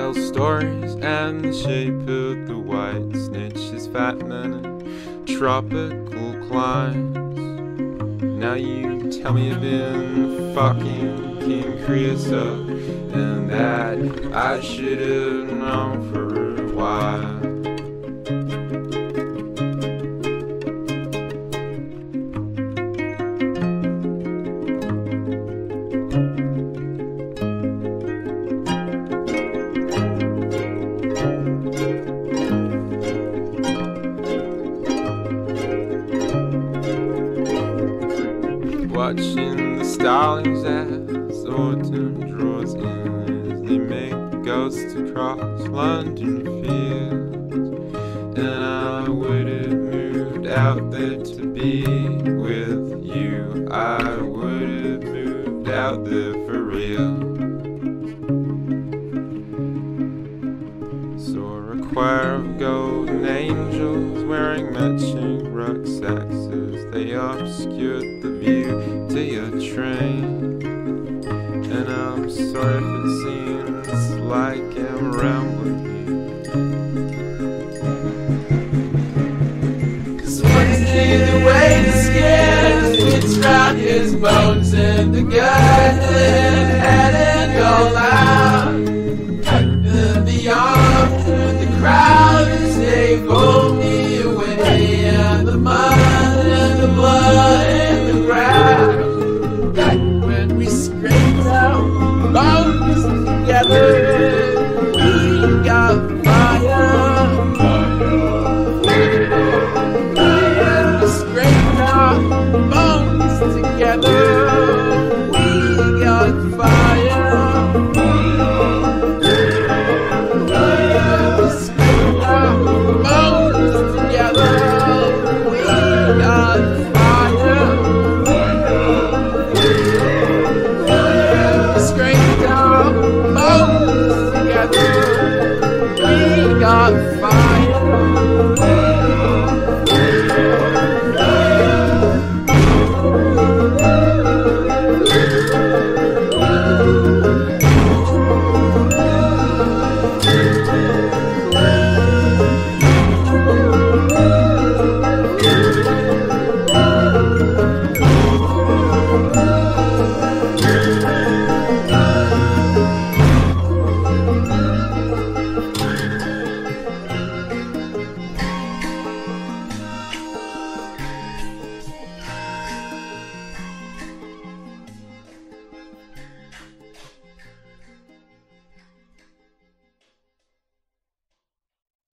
tell stories and the shape of the white snitches, fat men in tropical climes. Now you tell me you've been fucking King Creosote, and that I should have known for a while. Watching the starlings as autumn draws in, as they make ghosts across London fields. And I would have moved out there to be with you. I would have moved out there for real. Saw a choir of golden angels wearing matching rucksacks as they obscured the view to your train. And I'm sorry if it seems like I'm rambling here, 'cause one day the way the skin fits round his bones and the gurgling headed all out. And the arms of the crowd as they pull me away, and the mud and the blood and the ground. When we scraped out bones together, we got fire. When we scraped out bones together,